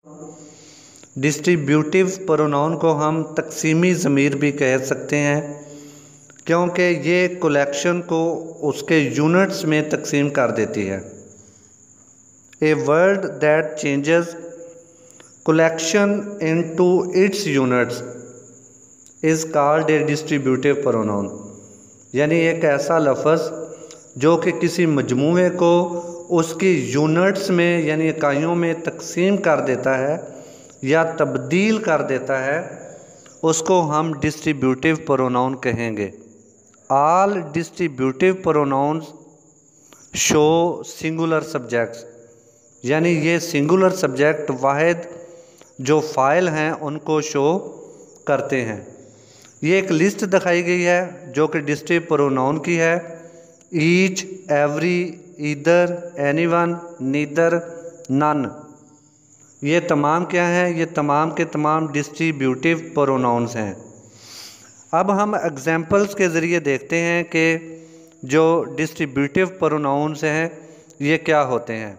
Distributive pronoun को हम तकसीमी ज़मीर भी कह सकते हैं, क्योंकि ये कलेक्शन को उसके यूनिट्स में तकसीम कर देती है। A word that changes collection into its units is called a distributive pronoun. यानी एक ऐसा लफ्ज़ जो कि किसी मजमूए को उसकी यूनिट्स में यानी इकाइयों में तकसीम कर देता है या तब्दील कर देता है, उसको हम डिस्ट्रीब्यूटिव प्रोनाउन कहेंगे। All distributive pronouns show singular subjects, यानी ये सिंगुलर सब्जेक्ट वाहिद जो फ़ाइल हैं उनको शो करते हैं। ये एक लिस्ट दिखाई गई है जो कि डिस्ट्रीब्यूटिव प्रोनाउन की है। Each, every, either, anyone, neither, none, ये तमाम क्या हैं? ये तमाम के तमाम डिस्ट्रीब्यूटिव प्रोनाउंस हैं। अब हम एग्जांपल्स के ज़रिए देखते हैं कि जो डिस्ट्रीब्यूटिव प्रोनाउंस हैं ये क्या होते हैं।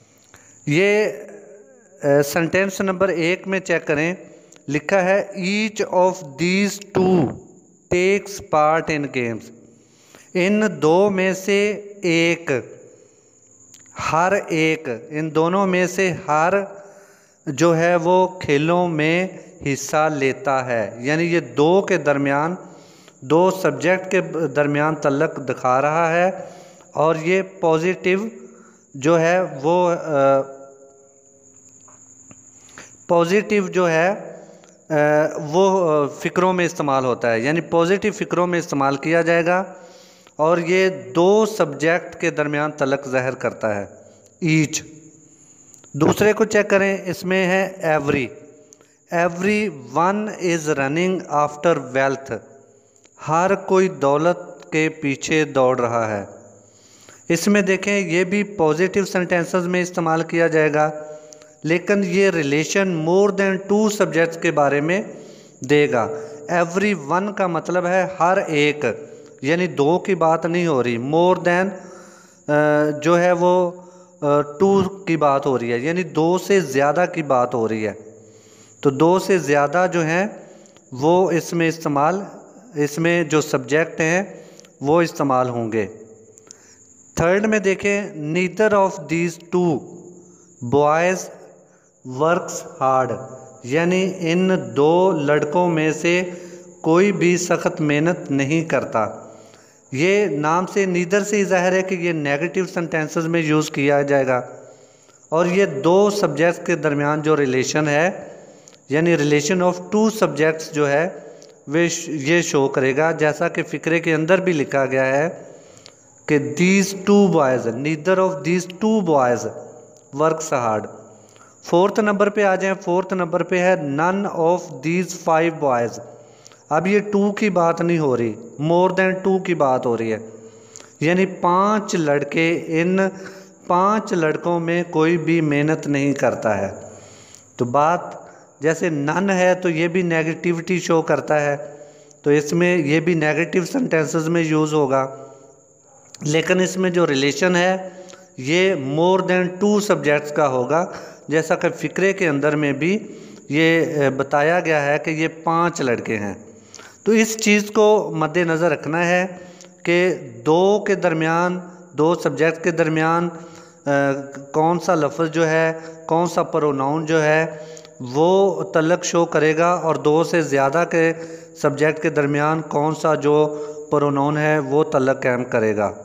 ये सेंटेंस नंबर 1 में चेक करें, लिखा है each of these two takes part in games. इन दो में से एक, हर एक, इन दोनों में से हर जो है वो खेलों में हिस्सा लेता है। यानी ये दो के दरमियान, दो सब्जेक्ट के दरमियान तल्लक दिखा रहा है और ये पॉजिटिव जो है वो पॉजिटिव जो है वो फ़िक्रों में इस्तेमाल होता है, यानी पॉजिटिव फ़िक्रों में इस्तेमाल किया जाएगा और ये दो सब्जेक्ट के दरमियान तल्लक ज़ाहिर करता है। ईच। दूसरे को चेक करें, इसमें है every. Every one is running after wealth. हर कोई दौलत के पीछे दौड़ रहा है। इसमें देखें ये भी पॉजिटिव सेंटेंसेस में इस्तेमाल किया जाएगा, लेकिन ये relation more than two subjects के बारे में देगा। एवरी वन का मतलब है हर एक, यानी दो की बात नहीं हो रही। मोर देन जो है वो टू की बात हो रही है, यानी दो से ज़्यादा की बात हो रही है। तो दो से ज़्यादा जो हैं वो इसमें इस्तेमाल, इसमें जो सब्जेक्ट हैं वो इस्तेमाल होंगे। थर्ड में देखें, neither of these two boys works hard. यानी इन दो लड़कों में से कोई भी सख्त मेहनत नहीं करता। ये नाम से नीदर से ही ज़ाहिर है कि ये नेगेटिव सेंटेंसेस में यूज़ किया जाएगा और ये दो सब्जेक्ट्स के दरमियान जो रिलेशन है, यानी रिलेशन ऑफ टू सब्जेक्ट्स जो है वे ये शो करेगा, जैसा कि फ़िक्रे के अंदर भी लिखा गया है कि these two boys, neither of these two boys works hard. Fourth number पे आ जाएं। फोर्थ नंबर पे है नन ऑफ दीज 5 बॉयज़। अब ये टू की बात नहीं हो रही, मोर देन टू की बात हो रही है, यानी 5 लड़के, इन 5 लड़कों में कोई भी मेहनत नहीं करता है। तो बात जैसे नन है तो ये भी नेगेटिविटी शो करता है, तो इसमें ये भी नेगेटिव सेंटेंसेस में यूज़ होगा। लेकिन इसमें जो रिलेशन है ये मोर देन टू सब्जेक्ट्स का होगा, जैसा कि फ़िक्रे के अंदर में भी ये बताया गया है कि ये 5 लड़के हैं। तो इस चीज़ को मद्देनज़र रखना है कि दो के दरमियान, दो सब्जेक्ट के दरमियान कौन सा लफ्ज़ जो है, कौन सा प्रोनाउन जो है वो तल्लक शो करेगा और दो से ज़्यादा के सब्जेक्ट के दरमियान कौन सा जो प्रोनाउन है वो तल्लक कायम करेगा।